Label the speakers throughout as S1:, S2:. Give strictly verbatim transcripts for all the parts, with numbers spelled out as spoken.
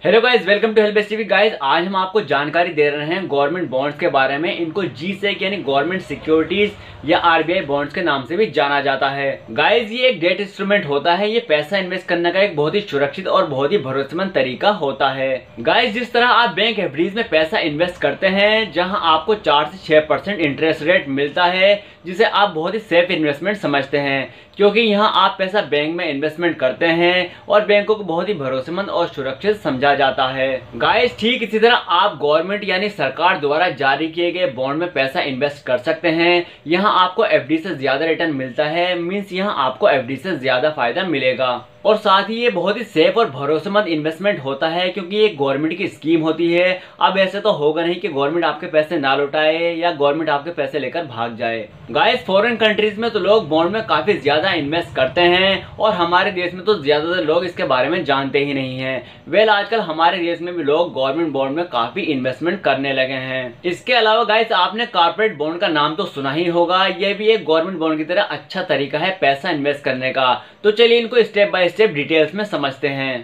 S1: Hello guys, welcome to help TV. Guys, आज हम आपको जानकारी दे रहे हैं गवर्नमेंट बॉन्ड्स के बारे में। इनको जी सेक यानी गवर्नमेंट सिक्योरिटीज या आरबीआई बॉन्ड्स के नाम से भी जाना जाता है। गाइस, ये एक डेट इंस्ट्रूमेंट होता है। ये पैसा इन्वेस्ट करने का एक बहुत ही सुरक्षित और बहुत ही भरोसेमंद तरीका होता है। गाइस, जिस तरह आप बैंक एफडीज में पैसा इन्वेस्ट करते हैं, जहां आपको चार से छह परसेंट इंटरेस्ट रेट मिलता है, जिसे आप बहुत ही सेफ इन्वेस्टमेंट समझते हैं, क्योंकि यहां आप पैसा बैंक में इन्वेस्टमेंट करते हैं और बैंकों को बहुत ही भरोसेमंद और सुरक्षित समझा जाता है। गाइस, ठीक इसी तरह आप गवर्नमेंट यानी सरकार द्वारा जारी किए गए बॉन्ड में पैसा इन्वेस्ट कर सकते हैं। यहां आपको एफडी से ज्यादा रिटर्न मिलता है, मींस यहां आपको एफडी से ज्यादा फायदा मिलेगा और साथ ही ये बहुत ही सेफ और भरोसेमंद इन्वेस्टमेंट होता है, क्योंकि ये गवर्नमेंट की स्कीम होती है। अब ऐसे तो होगा नहीं कि गवर्नमेंट आपके पैसे ना लौटाए या गवर्नमेंट आपके पैसे लेकर भाग जाए। गाइस, फॉरेन कंट्रीज में तो लोग बॉन्ड में काफी ज्यादा इन्वेस्ट करते हैं और हमारे देश में तो ज्यादातर लोग इसके बारे में जानते ही नहीं है। वेल, आजकल हमारे देश में भी लोग गवर्नमेंट बॉन्ड में काफी इन्वेस्टमेंट करने लगे हैं। इसके अलावा गाइस, आपने कॉर्पोरेट बॉन्ड का नाम तो सुना ही होगा। यह भी एक गवर्नमेंट बॉन्ड की तरह अच्छा तरीका है पैसा इन्वेस्ट करने का। तो चलिए इनको स्टेप बाय स्टेप डिटेल्स में समझते हैं।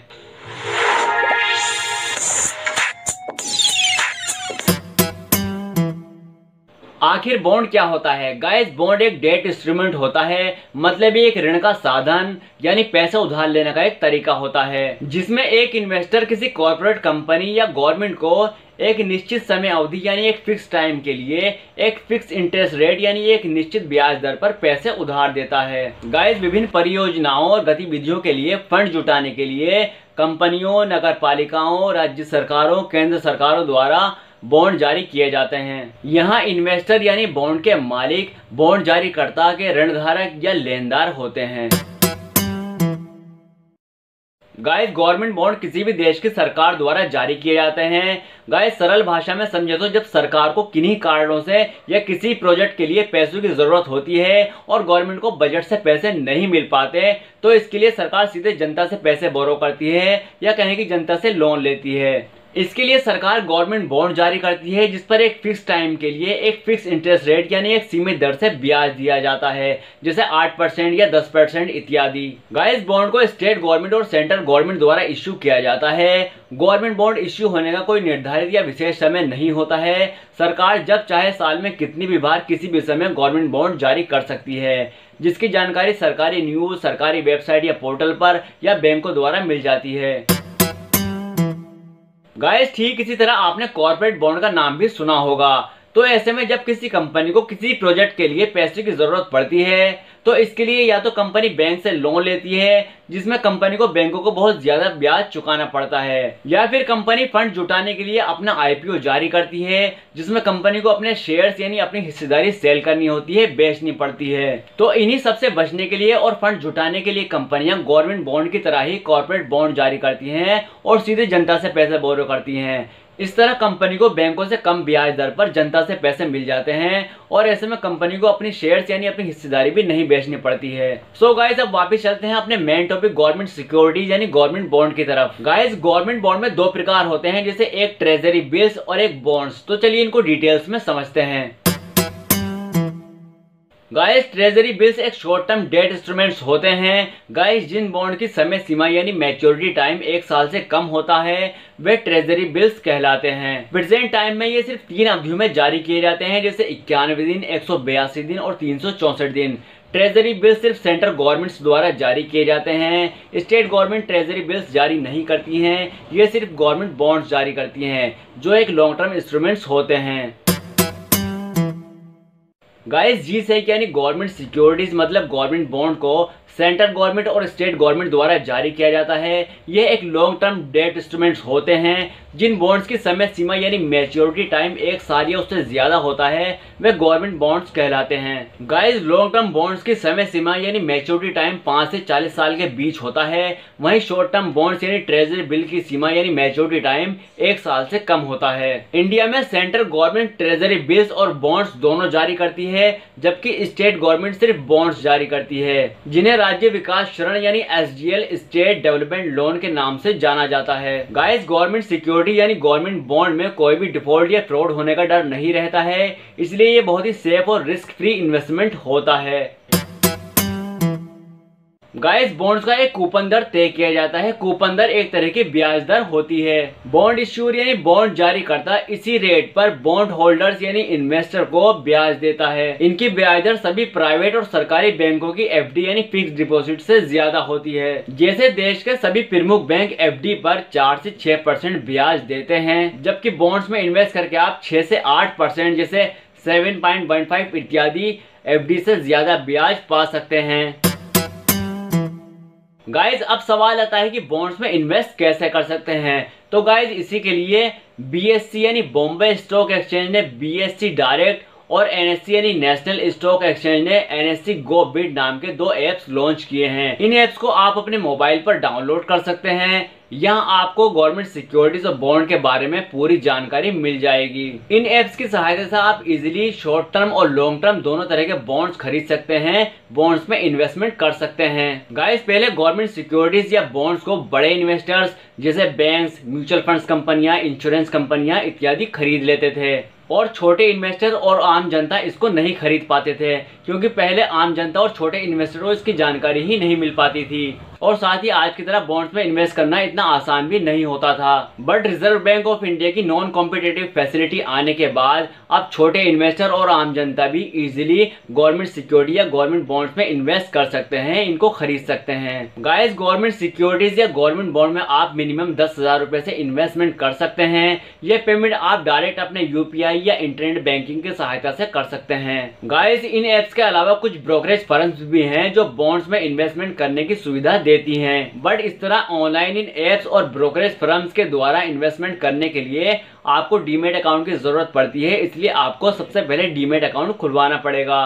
S1: आखिर बॉन्ड क्या होता है? गाइस, बॉन्ड एक डेट इंस्ट्रूमेंट होता है, मतलब ये एक ऋण का साधन यानी पैसा उधार लेने का एक तरीका होता है, जिसमें एक इन्वेस्टर किसी कॉर्पोरेट कंपनी या गवर्नमेंट को एक निश्चित समय अवधि यानी एक फिक्स टाइम के लिए एक फिक्स इंटरेस्ट रेट यानी एक निश्चित ब्याज दर पर पैसे उधार देता है। गाइस, विभिन्न परियोजनाओं और गतिविधियों के लिए फंड जुटाने के लिए कंपनियों, नगर पालिकाओं, राज्य सरकारों, केंद्र सरकारों द्वारा बॉन्ड जारी किए जाते हैं। यहाँ इन्वेस्टर यानी बॉन्ड के मालिक बॉन्ड जारीकर्ता के ऋणधारक या लेनदार होते हैं। गाइस, गवर्नमेंट बॉन्ड किसी भी देश की सरकार द्वारा जारी किए जाते हैं। गाइस, सरल भाषा में समझे तो जब सरकार को किन्हीं कारणों से या किसी प्रोजेक्ट के लिए पैसों की जरूरत होती है और गवर्नमेंट को बजट से पैसे नहीं मिल पाते, तो इसके लिए सरकार सीधे जनता से पैसे बोरो करती है या कहें कि जनता से लोन लेती है। इसके लिए सरकार गवर्नमेंट बॉन्ड जारी करती है, जिस पर एक फिक्स टाइम के लिए एक फिक्स इंटरेस्ट रेट यानी एक सीमित दर से ब्याज दिया जाता है, जैसे आठ परसेंट या दस परसेंट इत्यादि। गाइस, बॉन्ड को स्टेट गवर्नमेंट और सेंट्रल गवर्नमेंट द्वारा इश्यू किया जाता है। गवर्नमेंट बॉन्ड इश्यू होने का कोई निर्धारित या विशेष समय नहीं होता है। सरकार जब चाहे साल में कितनी भी बार किसी भी समय गवर्नमेंट बॉन्ड जारी कर सकती है, जिसकी जानकारी सरकारी न्यूज, सरकारी वेबसाइट या पोर्टल पर या बैंकों द्वारा मिल जाती है। गाइस, ठीक इसी तरह आपने कॉर्पोरेट बॉन्ड का नाम भी सुना होगा। तो ऐसे में जब किसी कंपनी को किसी प्रोजेक्ट के लिए पैसे की जरूरत पड़ती है, तो इसके लिए या तो कंपनी बैंक से लोन लेती है, जिसमें कंपनी को बैंकों को बहुत ज्यादा ब्याज चुकाना पड़ता है, या फिर कंपनी फंड जुटाने के लिए अपना आईपीओ जारी करती है, जिसमें कंपनी को अपने शेयर्स यानी अपनी हिस्सेदारी सेल करनी होती है, बेचनी पड़ती है। तो इन्हीं सबसे बचने के लिए और फंड जुटाने के लिए कंपनियां गवर्नमेंट बॉन्ड की तरह ही कॉर्पोरेट बॉन्ड जारी करती हैं और सीधे जनता से पैसे बोरो करती हैं। इस तरह कंपनी को बैंकों से कम ब्याज दर पर जनता से पैसे मिल जाते हैं और ऐसे में कंपनी को अपनी शेयर्स यानी अपनी हिस्सेदारी भी नहीं बेचनी पड़ती है। सो गाइस, अब वापस चलते हैं अपने मेन टॉपिक गवर्नमेंट सिक्योरिटीज यानी गवर्नमेंट बॉन्ड की तरफ। गाइस, गवर्नमेंट बॉन्ड में दो प्रकार होते हैं, जैसे एक ट्रेजरी बिल्स और एक बॉन्ड्स। तो चलिए इनको डिटेल्स में समझते हैं। गाइस, ट्रेजरी बिल्स एक शॉर्ट टर्म डेट इंस्ट्रूमेंट्स होते हैं। गाइस, जिन बॉन्ड की समय सीमा यानी मैच्योरिटी टाइम एक साल से कम होता है, वे ट्रेजरी बिल्स कहलाते हैं। प्रेजेंट टाइम में ये सिर्फ तीन अवधियों में जारी किए जाते हैं, जैसे इक्यानवे दिन, एक सौ बयासी दिन और तीन सौ चौसठ दिन। ट्रेजरी बिल्स सिर्फ सेंट्रल गवर्नमेंट्स द्वारा जारी किए जाते हैं। स्टेट गवर्नमेंट ट्रेजरी बिल्स जारी नहीं करती हैं। ये सिर्फ गवर्नमेंट बॉन्ड्स जारी करती हैं, जो एक लॉन्ग टर्म इंस्ट्रूमेंट्स होते हैं। गाइस, जी सेक यानी गवर्नमेंट सिक्योरिटीज मतलब गवर्नमेंट बॉन्ड को सेंट्रल गवर्नमेंट और स्टेट गवर्नमेंट द्वारा जारी किया जाता है। यह एक लॉन्ग टर्म डेट इंस्ट्रूमेंट्स होते हैं। जिन बॉन्ड्स की समय सीमा यानी मैच्योरिटी टाइम एक साल या उससे ज्यादा होता है, वे गवर्नमेंट बॉन्ड्स कहलाते हैं। गाइस, लॉन्ग टर्म बॉन्ड्स की समय सीमा यानी मैच्योरिटी टाइम पाँच से चालीस साल के बीच होता है। वहीं शॉर्ट टर्म बॉन्ड्स यानी ट्रेजरी बिल की सीमा यानी मैच्योरिटी टाइम एक साल से कम होता है। इंडिया में सेंट्रल गवर्नमेंट ट्रेजरी बिल्स और बॉन्ड्स दोनों जारी करती है, जबकि स्टेट गवर्नमेंट सिर्फ बॉन्ड्स जारी करती है, जिन्हें राज्य विकास ऋण यानी S D L state development loan के नाम से जाना जाता है। गाइस, गवर्नमेंट सिक्योरिटी यानी गवर्नमेंट बॉन्ड में कोई भी डिफॉल्ट या फ्रॉड होने का डर नहीं रहता है, इसलिए ये बहुत ही सेफ और रिस्क फ्री इन्वेस्टमेंट होता है। गाइस बॉन्ड्स का एक कूपन दर तय किया जाता है। कूपन दर एक तरह की ब्याज दर होती है। बॉन्ड इश्यूर यानी बॉन्ड जारी करता इसी रेट पर बॉन्ड होल्डर्स यानी इन्वेस्टर को ब्याज देता है। इनकी ब्याज दर सभी प्राइवेट और सरकारी बैंकों की एफडी यानी फिक्स डिपॉजिट से ज्यादा होती है। जैसे देश के सभी प्रमुख बैंक एफडी पर चार से छह परसेंट ब्याज देते हैं, जबकि बॉन्ड्स में इन्वेस्ट करके आप छह से आठ परसेंट जैसे सेवन पॉइंट वन फाइव इत्यादि एफडी से ज्यादा ब्याज पा सकते हैं। गाइज अब सवाल आता है कि बॉन्ड्स में इन्वेस्ट कैसे कर सकते हैं। तो गाइज इसी के लिए बीएससी यानी बॉम्बे स्टॉक एक्सचेंज ने बीएससी डायरेक्ट और एनएससी यानी नेशनल स्टॉक एक्सचेंज ने एनएससी गो बिड नाम के दो एप्स लॉन्च किए हैं। इन एप्स को आप अपने मोबाइल पर डाउनलोड कर सकते हैं। यहाँ आपको गवर्नमेंट सिक्योरिटीज और बॉन्ड के बारे में पूरी जानकारी मिल जाएगी। इन एप्स की सहायता से आप इजीली शॉर्ट टर्म और लॉन्ग टर्म दोनों तरह के बॉन्ड्स खरीद सकते हैं, बॉन्ड्स में इन्वेस्टमेंट कर सकते हैं। गाइस पहले गवर्नमेंट सिक्योरिटीज या बॉन्ड्स को बड़े इन्वेस्टर्स जैसे बैंक्स, म्यूचुअल फंड्स कंपनियां, इंश्योरेंस कंपनियां इत्यादि खरीद लेते थे और छोटे इन्वेस्टर और आम जनता इसको नहीं खरीद पाते थे, क्योंकि पहले आम जनता और छोटे इन्वेस्टरों को इसकी जानकारी ही नहीं मिल पाती थी और साथ ही आज की तरह बॉन्ड्स में इन्वेस्ट करना इतना आसान भी नहीं होता था। But reserve bank of India की नॉन कॉम्पिटिटिव फैसिलिटी आने के बाद अब छोटे इन्वेस्टर और आम जनता भी इजीली गवर्नमेंट सिक्योरिटी या गवर्नमेंट बॉन्ड्स में इन्वेस्ट कर सकते हैं, इनको खरीद सकते हैं। गाइस गवर्नमेंट सिक्योरिटीज या गवर्नमेंट बॉन्ड में आप मिनिमम दस हजार रुपए से इन्वेस्टमेंट कर सकते हैं। ये पेमेंट आप डायरेक्ट अपने यूपीआई या इंटरनेट बैंकिंग की सहायता से कर सकते हैं। गाइस इन एप्स के अलावा कुछ ब्रोकरेज फर्म्स भी हैं जो बॉन्ड्स में इन्वेस्टमेंट करने की सुविधा देती हैं। बट इस तरह ऑनलाइन इन एप्स और ब्रोकरेज फर्म्स के द्वारा इन्वेस्टमेंट करने के लिए आपको डीमेट अकाउंट की जरूरत पड़ती है, इसलिए आपको सबसे पहले डीमेट अकाउंट खुलवाना पड़ेगा।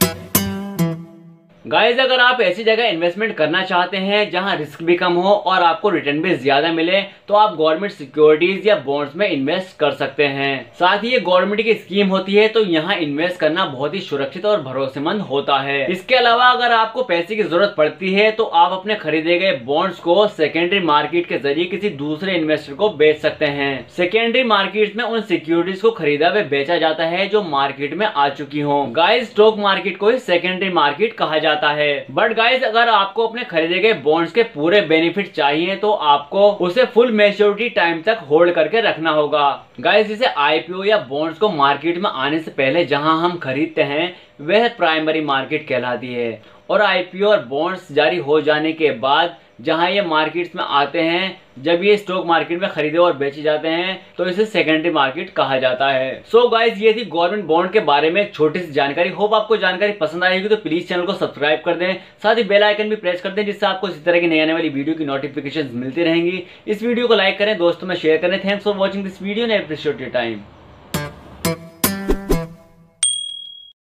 S1: गाइज अगर आप ऐसी जगह इन्वेस्टमेंट करना चाहते हैं जहां रिस्क भी कम हो और आपको रिटर्न भी ज्यादा मिले, तो आप गवर्नमेंट सिक्योरिटीज या बॉन्ड्स में इन्वेस्ट कर सकते हैं। साथ ही ये गवर्नमेंट की स्कीम होती है, तो यहाँ इन्वेस्ट करना बहुत ही सुरक्षित और भरोसेमंद होता है। इसके अलावा अगर आपको पैसे की जरूरत पड़ती है तो आप अपने खरीदे गए बॉन्ड्स को सेकेंडरी मार्केट के जरिए किसी दूसरे इन्वेस्टर को बेच सकते हैं। सेकेंडरी मार्केट में उन सिक्योरिटीज को खरीदा व बेचा जाता है जो मार्केट में आ चुकी हो। गाइज स्टॉक मार्केट को ही सेकेंडरी मार्केट कहा जाता है। बट गाइज अगर आपको अपने खरीदे गए बॉन्ड्स के पूरे बेनिफिट चाहिए तो आपको उसे फुल मैच्योरिटी टाइम तक होल्ड करके रखना होगा। गाइज जिसे आईपीओ या बॉन्ड्स को मार्केट में आने से पहले जहां हम खरीदते हैं वह प्राइमरी मार्केट कहलाती है, और आईपीओ और बॉन्ड्स जारी हो जाने के बाद जहां ये मार्केट्स में आते हैं, जब ये स्टॉक मार्केट में खरीदे और बेचे जाते हैं तो इसे सेकेंडरी मार्केट कहा जाता है। सो so गाइज ये थी गवर्नमेंट बॉन्ड के बारे में छोटी सी जानकारी। होप आपको जानकारी पसंद आएगी, तो प्लीज चैनल को सब्सक्राइब कर दें, साथ ही बेल आइकन भी प्रेस कर दें, जिससे आपको इसी तरह की नई आने वाली वीडियो की नोटिफिकेशन मिलती रहेंगी। इस वीडियो को लाइक करें, दोस्तों में शेयर करें। Thanks for watching this video and I appreciate your time.